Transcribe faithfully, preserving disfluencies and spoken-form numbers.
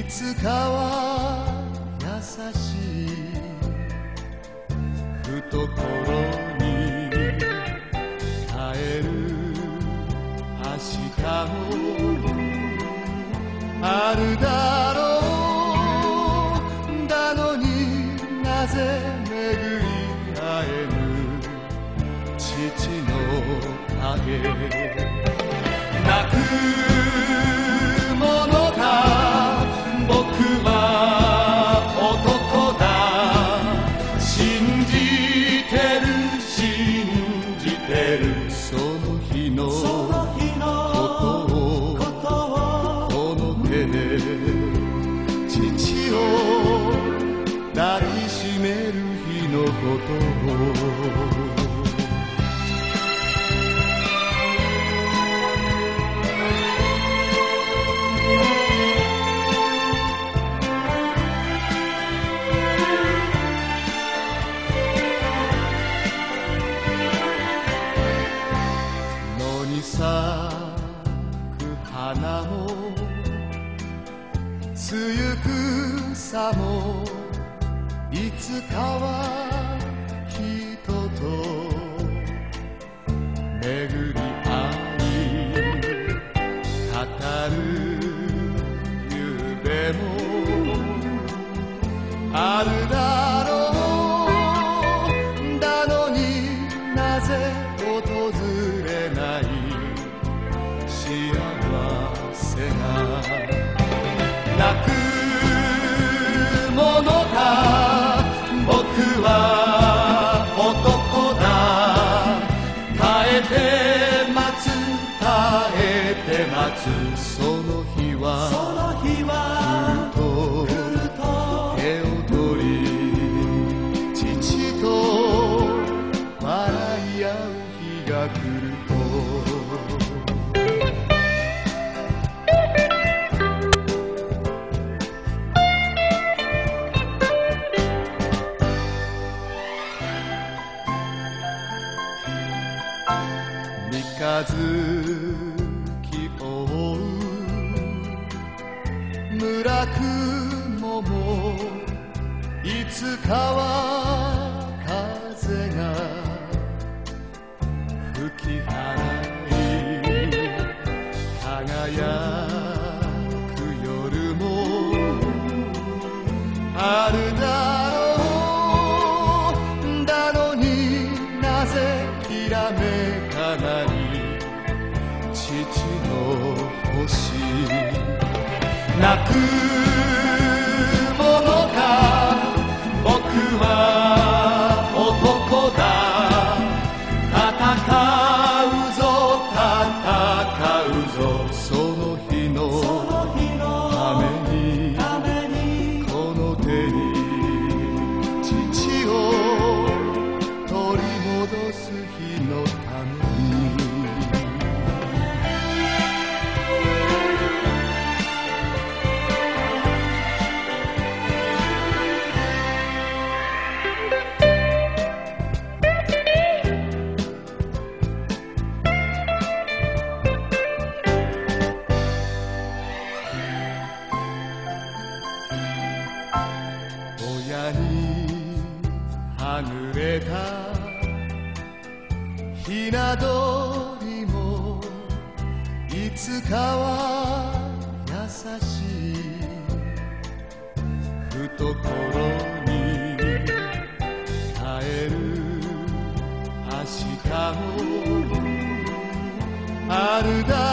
つかは優しい懐に帰る明日もあるだろう。だのになぜ巡り会えぬ父の影。泣くものか僕は男だ。信じてる信じてるその日のことをこの手で父を抱きしめる日のことを。咲く花もつゆくさもいつかは人と巡り合い語る夢もあるだろう。だのになぜ訪れない幸せが。泣くものか僕は男だ。耐えて待つ耐えて待つその日は来ると手を取り父と笑い合う日が来ると。三日月覆う村雲もいつかは風が吹き払い輝く夜もあるだろう。だのになぜきらめかない父の星。泣くものか僕は男だ。戦うぞ戦うぞその日のためにこの手に父を取り戻す日のために。親にはぐれたひな鳥もいつかは優しい懐に耐える明日もあるだ